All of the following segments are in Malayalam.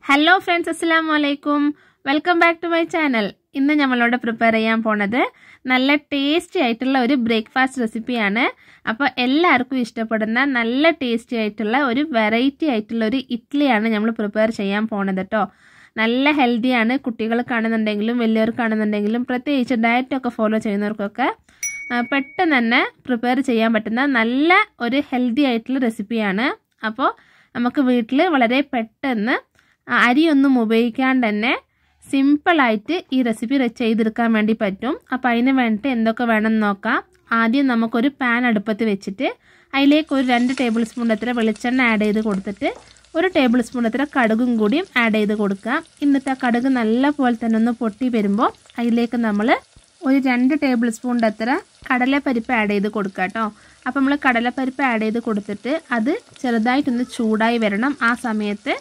ഹലോ ഫ്രണ്ട്സ്, അസ്സലാമു അലൈക്കും. Welcome back to my channel. ഇന്ന് നമ്മളിവിടെ പ്രിപ്പയർ ചെയ്യാൻ പോണത് നല്ല ടേസ്റ്റി ആയിട്ടുള്ള ഒരു ബ്രേക്ക്ഫാസ്റ്റ് റെസിപ്പിയാണ്. അപ്പോൾ എല്ലാവർക്കും ഇഷ്ടപ്പെടുന്ന നല്ല ടേസ്റ്റി ആയിട്ടുള്ള ഒരു വെറൈറ്റി ആയിട്ടുള്ള ഒരു ഇഡ്ഡലിയാണ് നമ്മൾ പ്രിപ്പയർ ചെയ്യാൻ പോണത് കേട്ടോ. നല്ല ഹെൽത്തിയാണ്. കുട്ടികൾക്കാണെന്നുണ്ടെങ്കിലും വലിയവർക്കാണെന്നുണ്ടെങ്കിലും പ്രത്യേകിച്ച് ഡയറ്റൊക്കെ ഫോളോ ചെയ്യുന്നവർക്കൊക്കെ പെട്ടെന്ന് തന്നെ പ്രിപ്പയർ ചെയ്യാൻ പറ്റുന്ന നല്ല ഒരു ഹെൽത്തി ആയിട്ടുള്ള റെസിപ്പിയാണ്. അപ്പോൾ നമുക്ക് വീട്ടിൽ വളരെ പെട്ടെന്ന് അരിയൊന്നും ഉപയോഗിക്കാണ്ട് തന്നെ സിമ്പിളായിട്ട് ഈ റെസിപ്പി ചെയ്തെടുക്കാൻ വേണ്ടി പറ്റും. അപ്പോൾ അതിന് വേണ്ടിയിട്ട് എന്തൊക്കെ വേണമെന്ന് നോക്കാം. ആദ്യം നമുക്കൊരു പാൻ അടുപ്പത്ത് വെച്ചിട്ട് അതിലേക്ക് ഒരു 2 ടേബിൾ സ്പൂൺ അത്ര വെളിച്ചെണ്ണ ആഡ് ചെയ്ത് കൊടുത്തിട്ട് 1 ടേബിൾ സ്പൂൺ അത്ര കടുകും കൂടിയും ആഡ് ചെയ്ത് കൊടുക്കാം. എന്നിട്ട് ആ കടുക് നല്ല പോലെ തന്നെ ഒന്ന് പൊട്ടി വരുമ്പോൾ അതിലേക്ക് നമ്മൾ ഒരു 2 ടേബിൾ സ്പൂൺ അത്ര കടലപ്പരിപ്പ് ആഡ് ചെയ്ത് കൊടുക്കുക കേട്ടോ. അപ്പോൾ നമ്മൾ കടലപ്പരിപ്പ് ആഡ് ചെയ്ത് കൊടുത്തിട്ട് അത് ചെറുതായിട്ടൊന്ന് ചൂടായി വരണം. ആ സമയത്ത്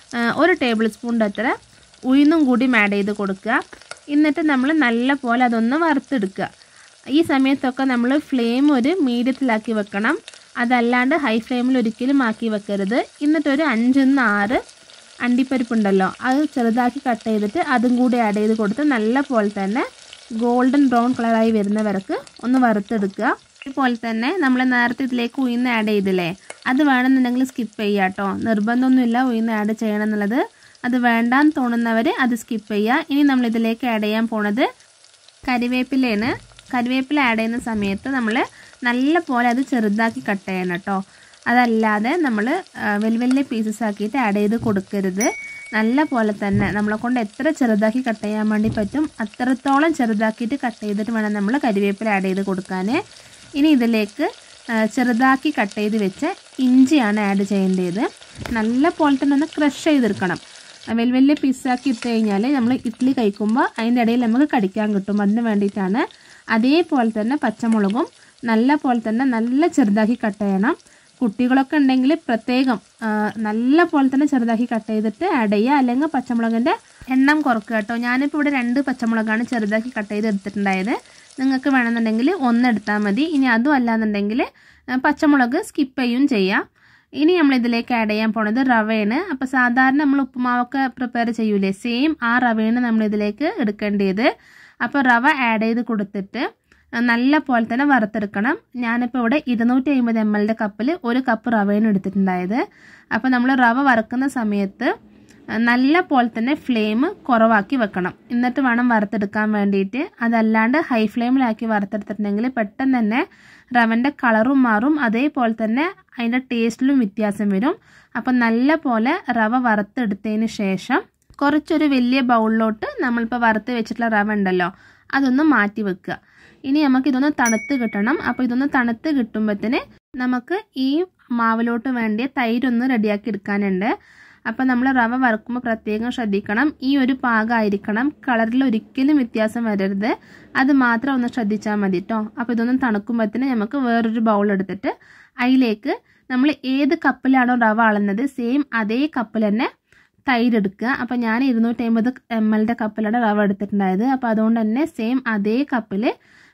1 ടേബിൾ സ്പൂൺ അത്ര ഉഴുന്നും കൂടി ആഡ് ചെയ്ത് കൊടുക്കുക. എന്നിട്ട് നമ്മൾ നല്ല പോലെ അതൊന്ന് വറുത്തെടുക്കുക. ഈ സമയത്തൊക്കെ നമ്മൾ ഫ്ലെയിം ഒരു മീഡിയത്തിലാക്കി വെക്കണം. അതല്ലാണ്ട് ഹൈ ഫ്ലെയിമിൽ ഒരിക്കലും ആക്കി വെക്കരുത്. എന്നിട്ടൊരു 5-6 അണ്ടിപ്പരിപ്പുണ്ടല്ലോ, അത് ചെറുതാക്കി കട്ട് ചെയ്തിട്ട് അതും കൂടി ആഡ് ചെയ്ത് കൊടുത്ത് നല്ല പോലെ തന്നെ ഗോൾഡൻ ബ്രൗൺ കളറായി വരുന്നവർക്ക് ഒന്ന് വറുത്തെടുക്കുക. അതുപോലെ തന്നെ നമ്മൾ നേരത്തെ ഇതിലേക്ക് ഉഴുന്ന് ആഡ് ചെയ്തില്ലേ, അത് വേണമെന്നുണ്ടെങ്കിൽ സ്കിപ്പ് ചെയ്യുക കേട്ടോ. നിർബന്ധമൊന്നുമില്ല ഉഴുന്ന് ആഡ് ചെയ്യണം എന്നുള്ളത്. അത് വേണ്ടാന്ന് തോന്നുന്നവർ അത് സ്കിപ്പ് ചെയ്യുക. ഇനി നമ്മൾ ഇതിലേക്ക് ആഡ് ചെയ്യാൻ പോണത് കരിവേപ്പിലയാണ്. കരിവേപ്പില ആഡ് ചെയ്യുന്ന സമയത്ത് നമ്മൾ നല്ല പോലെ അത് ചെറുതാക്കി കട്ട് ചെയ്യണം കേട്ടോ. അതല്ലാതെ നമ്മൾ വലിയ പീസസ് ആക്കിയിട്ട് ആഡ് ചെയ്ത് കൊടുക്കരുത്. നല്ല പോലെ തന്നെ നമ്മളെ കൊണ്ട് എത്ര ചെറുതാക്കി കട്ട് ചെയ്യാൻ വേണ്ടി പറ്റും അത്രത്തോളം ചെറുതാക്കിയിട്ട് കട്ട് ചെയ്തിട്ട് വേണം നമ്മൾ കരിവേപ്പില ആഡ് ചെയ്ത് കൊടുക്കാൻ. ഇനി ഇതിലേക്ക് ചെറുതാക്കി കട്ട് ചെയ്ത് വെച്ച ഇഞ്ചിയാണ് ആഡ് ചെയ്യേണ്ടത്. നല്ല പോലെ തന്നെ ഒന്ന് ക്രഷ് ചെയ്തെടുക്കണം. വലിയ പീസാക്കി ഇട്ട് കഴിഞ്ഞാൽ നമ്മൾ ഇഡ്ഡലി കഴിക്കുമ്പോൾ അതിൻ്റെ ഇടയിൽ നമുക്ക് കടിക്കാൻ കിട്ടും. അതിന് വേണ്ടിയിട്ടാണ്. അതേപോലെ തന്നെ പച്ചമുളകും നല്ല പോലെ തന്നെ നല്ല ചെറുതാക്കി കട്ട് ചെയ്യണം. കുട്ടികളൊക്കെ ഉണ്ടെങ്കിൽ പ്രത്യേകം നല്ല പോലെ തന്നെ ചെറുതാക്കി കട്ട് ചെയ്തിട്ട് ആഡ് ചെയ്യുക. അല്ലെങ്കിൽ പച്ചമുളകിൻ്റെ എണ്ണം കുറക്കുക കേട്ടോ. ഞാനിപ്പോൾ ഇവിടെ 2 പച്ചമുളകാണ് ചെറുതാക്കി കട്ട് ചെയ്ത് എടുത്തിട്ടുണ്ടായത്. നിങ്ങൾക്ക് വേണമെന്നുണ്ടെങ്കിൽ 1 എടുത്താൽ മതി. ഇനി അതും അല്ലാന്നുണ്ടെങ്കിൽ പച്ചമുളക് സ്കിപ്പ് ചെയ്യും ചെയ്യാം. ഇനി നമ്മൾ ഇതിലേക്ക് ആഡ് ചെയ്യാൻ പോണത് റവയാണ്. അപ്പോൾ സാധാരണ നമ്മൾ ഉപ്പുമാവൊക്കെ പ്രിപ്പയർ ചെയ്യൂലേ, സെയിം ആ റവയാണ് നമ്മൾ ഇതിലേക്ക് എടുക്കേണ്ടത്. അപ്പോൾ റവ ആഡ് ചെയ്ത് കൊടുത്തിട്ട് നല്ല പോലെ തന്നെ വറുത്തെടുക്കണം. ഞാനിപ്പോൾ ഇവിടെ 250 ml കപ്പിൽ 1 കപ്പ് റവയാണ് എടുത്തിട്ടുണ്ടായത്. അപ്പോൾ നമ്മൾ റവ വറുക്കുന്ന സമയത്ത് നല്ല പോലെ തന്നെ ഫ്ലെയിം കുറവാക്കി വെക്കണം. എന്നിട്ട് വേണം വറുത്തെടുക്കാൻ വേണ്ടിയിട്ട്. അതല്ലാണ്ട് ഹൈ ഫ്ലെയിമിലാക്കി വറുത്തെടുത്തിട്ടുണ്ടെങ്കിൽ പെട്ടെന്ന് തന്നെ റവൻ്റെ കളറും മാറും. അതേപോലെ തന്നെ അതിൻ്റെ ടേസ്റ്റിലും വ്യത്യാസം വരും. അപ്പം നല്ല പോലെ റവ വറുത്തെടുത്തതിന് ശേഷം കുറച്ചൊരു വലിയ ബൗളിലോട്ട് നമ്മളിപ്പോൾ വറുത്ത് വെച്ചിട്ടുള്ള റവ ഉണ്ടല്ലോ അതൊന്ന് മാറ്റി വെക്കുക. ഇനി നമുക്കിതൊന്ന് തണുത്ത് കിട്ടണം. അപ്പോൾ ഇതൊന്ന് തണുത്ത് കിട്ടുമ്പോഴത്തേന് നമുക്ക് ഈ മാവിലോട്ട് വേണ്ടിയ തൈരൊന്ന് റെഡിയാക്കി എടുക്കാനുണ്ട്. അപ്പോൾ നമ്മൾ റവ വറുക്കുമ്പോൾ പ്രത്യേകം ശ്രദ്ധിക്കണം. ഈ ഒരു പാകമായിരിക്കണം. കളറിൽ ഒരിക്കലും വ്യത്യാസം വരരുത്. അത് മാത്രം ഒന്ന് ശ്രദ്ധിച്ചാൽ മതി കേട്ടോ. അപ്പോൾ ഇതൊന്നും തണുക്കുമ്പോഴത്തേന് നമുക്ക് വേറൊരു ബൗൾ എടുത്തിട്ട് അതിലേക്ക് നമ്മൾ ഏത് കപ്പിലാണോ റവ അളന്നത് സെയിം അതേ കപ്പിൽ തന്നെ തൈര് എടുക്കുക. അപ്പോൾ ഞാൻ 250 ml കപ്പിലാണ് റവ എടുത്തിട്ടുണ്ടായത്. അപ്പോൾ അതുകൊണ്ട് തന്നെ സെയിം അതേ കപ്പിൽ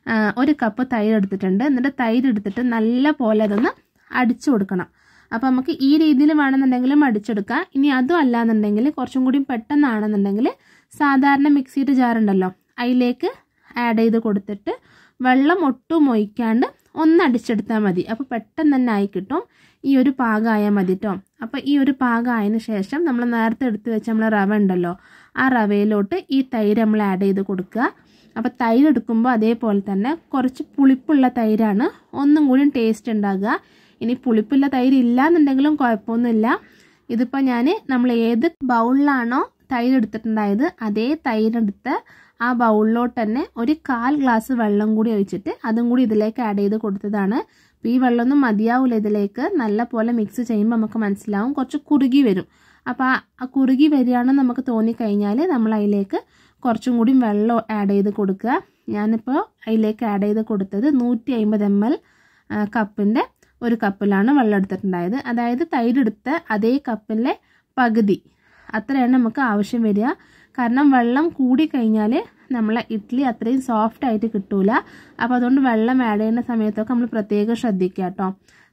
1 കപ്പ് തൈര് എടുത്തിട്ടുണ്ട്. എന്നിട്ട് തൈര് എടുത്തിട്ട് നല്ല പോലെ അതൊന്ന് അടിച്ചു കൊടുക്കണം. അപ്പോൾ നമുക്ക് ഈ രീതിയിൽ വേണമെന്നുണ്ടെങ്കിലും അടിച്ചെടുക്കാം. ഇനി അതും അല്ലാന്നുണ്ടെങ്കിൽ കുറച്ചും കൂടി പെട്ടെന്നാണെന്നുണ്ടെങ്കിൽ സാധാരണ മിക്സിയുടെ ജാറുണ്ടല്ലോ അതിലേക്ക് ആഡ് ചെയ്ത് കൊടുത്തിട്ട് വെള്ളം ഒട്ടും ഒഴിക്കാണ്ട് ഒന്ന് അടിച്ചെടുത്താൽ മതി. അപ്പോൾ പെട്ടെന്ന് തന്നെ ആയി കിട്ടും. ഈ ഒരു പാകമായാൽ മതി കേട്ടോ. അപ്പോൾ ഈ ഒരു പാകമായതിന് ശേഷം നമ്മൾ നേരത്തെ എടുത്ത് വെച്ച നമ്മൾ റവ ഉണ്ടല്ലോ ആ റവയിലോട്ട് ഈ തൈര് നമ്മൾ ആഡ് ചെയ്ത് കൊടുക്കുക. അപ്പോൾ തൈര് എടുക്കുമ്പോൾ അതേപോലെ തന്നെ കുറച്ച് പുളിപ്പുള്ള തൈരാണ് ഒന്നും കൂടി ടേസ്റ്റ് ഉണ്ടാകുക. ഇനി പുളിപ്പുള്ള തൈര് ഇല്ല എന്നുണ്ടെങ്കിലും കുഴപ്പമൊന്നുമില്ല. ഇതിപ്പോൾ നമ്മൾ ഏത് ബൗളിലാണോ തൈര് എടുത്തിട്ടുണ്ടായത് അതേ തൈരെടുത്ത് ആ ബൗളിലോട്ട് തന്നെ ഒരു 1/4 ഗ്ലാസ് വെള്ളം കൂടി ഒഴിച്ചിട്ട് അതും കൂടി ഇതിലേക്ക് ആഡ് ചെയ്ത് കൊടുത്തതാണ്. അപ്പോൾ ഈ വെള്ളമൊന്നും മതിയാവില്ല. ഇതിലേക്ക് നല്ല പോലെ മിക്സ് ചെയ്യുമ്പോൾ നമുക്ക് മനസ്സിലാവും കുറച്ച് കുറുകി വരും. അപ്പോൾ ആ കുറുകി വരികയാണെന്ന് നമുക്ക് തോന്നിക്കഴിഞ്ഞാൽ നമ്മൾ അതിലേക്ക് കുറച്ചും കൂടി വെള്ളം ആഡ് ചെയ്ത് കൊടുക്കുക. ഞാനിപ്പോൾ അതിലേക്ക് ആഡ് ചെയ്ത് കൊടുത്തത് 150 ml കപ്പിൻ്റെ 1 കപ്പിലാണ് വെള്ളം എടുത്തിട്ടുണ്ടായത്. അതായത് തൈരെടുത്ത് അതേ കപ്പിലെ പകുതി അത്രയാണ് നമുക്ക് ആവശ്യം വരിക. കാരണം വെള്ളം കൂടി കഴിഞ്ഞാൽ നമ്മളെ ഇഡ്ഡലി അത്രയും സോഫ്റ്റ് ആയിട്ട് കിട്ടൂല. അപ്പോൾ അതുകൊണ്ട് വെള്ളം ആഡ് ചെയ്യുന്ന സമയത്തൊക്കെ നമ്മൾ പ്രത്യേകം ശ്രദ്ധിക്കുക കേട്ടോ.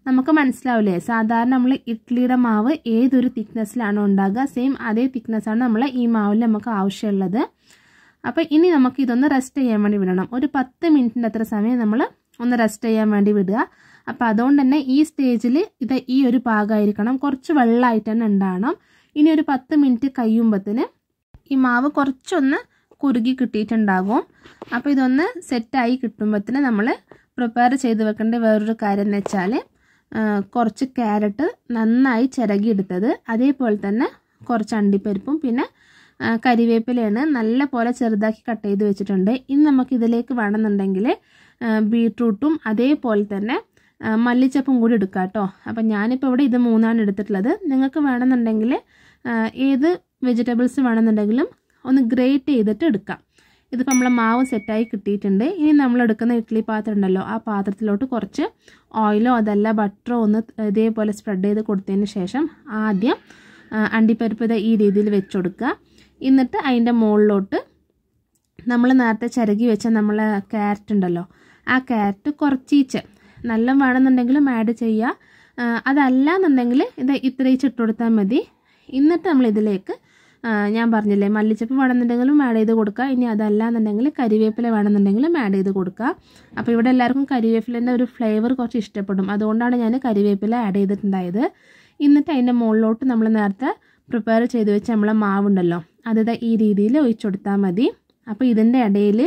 നമുക്ക് മനസ്സിലാവില്ലേ, സാധാരണ നമ്മൾ ഇഡ്ഡലിയുടെ മാവ് ഏതൊരു തിക്നെസ്സിലാണോ ഉണ്ടാകുക സെയിം അതേ തിക്നെസ്സാണ് നമ്മൾ ഈ മാവിൽ നമുക്ക് ആവശ്യമുള്ളത്. അപ്പോൾ ഇനി നമുക്ക് ഇതൊന്ന് റെസ്റ്റ് ചെയ്യാൻ വേണ്ടി വിടണം. ഒരു 10 മിനിറ്റിൻ്റെ അത്ര സമയം നമ്മൾ ഒന്ന് റെസ്റ്റ് ചെയ്യാൻ വേണ്ടി വിടുക. അപ്പോൾ അതുകൊണ്ട് തന്നെ ഈ സ്റ്റേജിൽ ഇത് ഈ ഒരു പാകമായിരിക്കണം, കുറച്ച് വെള്ളമായിട്ട് തന്നെ ഉണ്ടാകണം. ഇനി ഒരു 10 മിനിറ്റ് കഴിയുമ്പോഴത്തേന് ഈ മാവ് കുറച്ചൊന്ന് കുറുകി കിട്ടിയിട്ടുണ്ടാകും. അപ്പോൾ ഇതൊന്ന് സെറ്റായി കിട്ടുമ്പോഴത്തേന് നമ്മൾ പ്രിപ്പയർ ചെയ്ത് വെക്കേണ്ട വേറൊരു കാര്യം എന്ന് വെച്ചാൽ കുറച്ച് ക്യാരറ്റ് നന്നായി ചിരകിയെടുത്തത്, അതേപോലെ തന്നെ കുറച്ച് അണ്ടിപ്പരിപ്പും പിന്നെ കരിവേപ്പിലയാണ് നല്ല പോലെ ചെറുതാക്കി കട്ട് ചെയ്ത് വെച്ചിട്ടുണ്ട്. ഇനി നമുക്കിതിലേക്ക് വേണമെന്നുണ്ടെങ്കിൽ ബീട്രൂട്ടും അതേപോലെ തന്നെ മല്ലിച്ചപ്പും കൂടി എടുക്കാം കേട്ടോ. അപ്പം ഞാനിപ്പോൾ ഇവിടെ ഇത് 3 എടുത്തിട്ടുള്ളത്. നിങ്ങൾക്ക് വേണമെന്നുണ്ടെങ്കിൽ ഏത് വെജിറ്റബിൾസ് വേണമെന്നുണ്ടെങ്കിലും ഒന്ന് ഗ്രേറ്റ് ചെയ്തിട്ട് എടുക്കാം. ഇതിപ്പോൾ നമ്മളെ മാവ് സെറ്റായി കിട്ടിയിട്ടുണ്ട്. ഇനി നമ്മൾ എടുക്കുന്ന ഇഡ്ഡലി പാത്രം ഉണ്ടല്ലോ, ആ പാത്രത്തിലോട്ട് കുറച്ച് ഓയിലോ അതല്ല ബട്ടറോ ഒന്ന് ഇതേപോലെ സ്പ്രെഡ് ചെയ്ത് കൊടുത്തതിന് ശേഷം ആദ്യം അണ്ടിപ്പരിപ്പ് ഈ രീതിയിൽ വെച്ച് കൊടുക്കുക. എന്നിട്ട് അതിൻ്റെ മുകളിലോട്ട് നമ്മൾ നേരത്തെ ചിരകി വെച്ച നമ്മളെ ക്യാരറ്റ് ഉണ്ടല്ലോ, ആ ക്യാരറ്റ് കുറച്ചീച്ച് നല്ല വേണമെന്നുണ്ടെങ്കിലും ആഡ് ചെയ്യുക, അതല്ല എന്നുണ്ടെങ്കിൽ ഇത് ഇത്രയിച്ച് ഇട്ട് കൊടുത്താൽ മതി. എന്നിട്ട് നമ്മളിതിലേക്ക് ഞാൻ പറഞ്ഞില്ലേ മല്ലിച്ചപ്പ് വേണമെന്നുണ്ടെങ്കിലും ആഡ് ചെയ്ത് കൊടുക്കുക. ഇനി അതല്ല എന്നുണ്ടെങ്കിൽ കരിവേപ്പില വേണമെന്നുണ്ടെങ്കിലും ആഡ് ചെയ്ത് കൊടുക്കുക. അപ്പോൾ ഇവിടെ എല്ലാവർക്കും കരിവേപ്പിലേൻ്റെ ഒരു ഫ്ലേവർ കുറച്ച് ഇഷ്ടപ്പെടും, അതുകൊണ്ടാണ് ഞാൻ കരിവേപ്പില ആഡ് ചെയ്തിട്ടുണ്ടായത്. എന്നിട്ട് അതിൻ്റെ മുകളിലോട്ട് നമ്മൾ നേരത്തെ പ്രിപ്പയർ ചെയ്ത് വെച്ച് നമ്മളെ മാവുണ്ടല്ലോ അത് ഈ രീതിയിൽ ഒഴിച്ചു കൊടുത്താൽ മതി. അപ്പോൾ ഇതിൻ്റെ ഇടയിൽ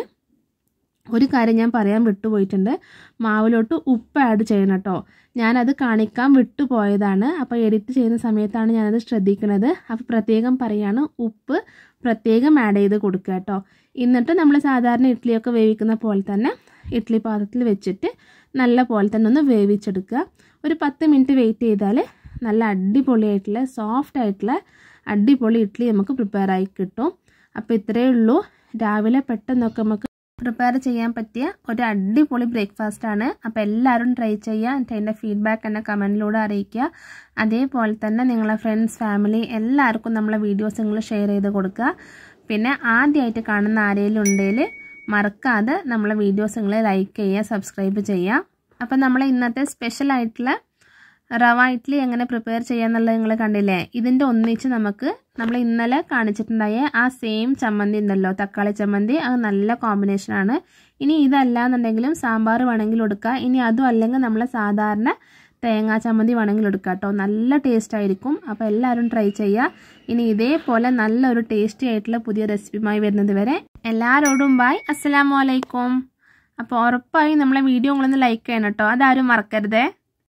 ഒരു കാര്യം ഞാൻ പറയാൻ വിട്ടുപോയിട്ടുണ്ട്, മാവിലോട്ട് ഉപ്പ് ആഡ് ചെയ്യണം കേട്ടോ. ഞാനത് കാണിക്കാൻ വിട്ടുപോയതാണ്, അപ്പോൾ എഡിറ്റ് ചെയ്യുന്ന സമയത്താണ് ഞാനത് ശ്രദ്ധിക്കുന്നത്. അപ്പോൾ പ്രത്യേകം പറയാണ്, ഉപ്പ് പ്രത്യേകം ആഡ് ചെയ്ത് കൊടുക്കുക കേട്ടോ. എന്നിട്ട് നമ്മൾ സാധാരണ ഇഡ്ഡലിയൊക്കെ വേവിക്കുന്ന പോലെ തന്നെ ഇഡ്ഡലി പാത്രത്തിൽ വെച്ചിട്ട് നല്ല പോലെ തന്നെ ഒന്ന് വേവിച്ചെടുക്കുക. ഒരു 10 മിനിറ്റ് വെയിറ്റ് ചെയ്താൽ നല്ല അടിപൊളിയായിട്ടുള്ള സോഫ്റ്റ് ആയിട്ടുള്ള അടിപൊളി ഇഡ്ഡലി നമുക്ക് പ്രിപ്പയർ ആയി കിട്ടും. അപ്പോൾ ഇത്രയേ ഉള്ളൂ, രാവിലെ പെട്ടെന്നൊക്കെ നമുക്ക് പ്രിപ്പയർ ചെയ്യാൻ പറ്റിയ ഒരു അടിപൊളി ബ്രേക്ക്ഫാസ്റ്റാണ്. അപ്പോൾ എല്ലാവരും ട്രൈ ചെയ്യുക, എന്നിട്ട് അതിൻ്റെ ഫീഡ്ബാക്ക് എന്നെ കമൻറ്റിലൂടെ അറിയിക്കുക. അതേപോലെ തന്നെ നിങ്ങളെ ഫ്രണ്ട്സ് ഫാമിലി എല്ലാവർക്കും നമ്മളെ വീഡിയോസ് നിങ്ങൾ ഷെയർ ചെയ്ത് കൊടുക്കുക. പിന്നെ ആദ്യമായിട്ട് കാണുന്ന ആരെങ്കിലും ഉണ്ടെങ്കിൽ മറക്കാതെ നമ്മളെ വീഡിയോസ് നിങ്ങൾ ലൈക്ക് ചെയ്യുക, സബ്സ്ക്രൈബ് ചെയ്യുക. അപ്പം നമ്മൾ ഇന്നത്തെ സ്പെഷ്യലായിട്ടുള്ള റവ ഇഡ്ഡലി എങ്ങനെ പ്രിപ്പയർ ചെയ്യാന്നുള്ളത് നിങ്ങൾ കണ്ടില്ലേ. ഇതിൻ്റെ ഒന്നിച്ച് നമുക്ക് നമ്മൾ ഇന്നലെ കാണിച്ചിട്ടുണ്ടായ ആ സെയിം ചമ്മന്തി ഉണ്ടല്ലോ, തക്കാളി ചമ്മന്തി, അത് നല്ല കോമ്പിനേഷനാണ്. ഇനി ഇതല്ല എന്നുണ്ടെങ്കിലും സാമ്പാർ വേണമെങ്കിലും എടുക്കുക. ഇനി അതും അല്ലെങ്കിൽ നമ്മൾ സാധാരണ തേങ്ങാ ചമ്മന്തി വേണമെങ്കിലും എടുക്കുക കേട്ടോ, നല്ല ടേസ്റ്റ് ആയിരിക്കും. അപ്പോൾ എല്ലാവരും ട്രൈ ചെയ്യുക. ഇനി ഇതേപോലെ നല്ലൊരു ടേസ്റ്റി ആയിട്ടുള്ള പുതിയ റെസിപ്പിയുമായി വരുന്നത് വരെ എല്ലാവരോടും ബൈ, അസ്സലാമു അലൈക്കും. അപ്പോൾ ഉറപ്പായും നമ്മളെ വീഡിയോ നിങ്ങളൊന്ന് ലൈക്ക് ചെയ്യണം കേട്ടോ, അതാരും മറക്കരുതേ.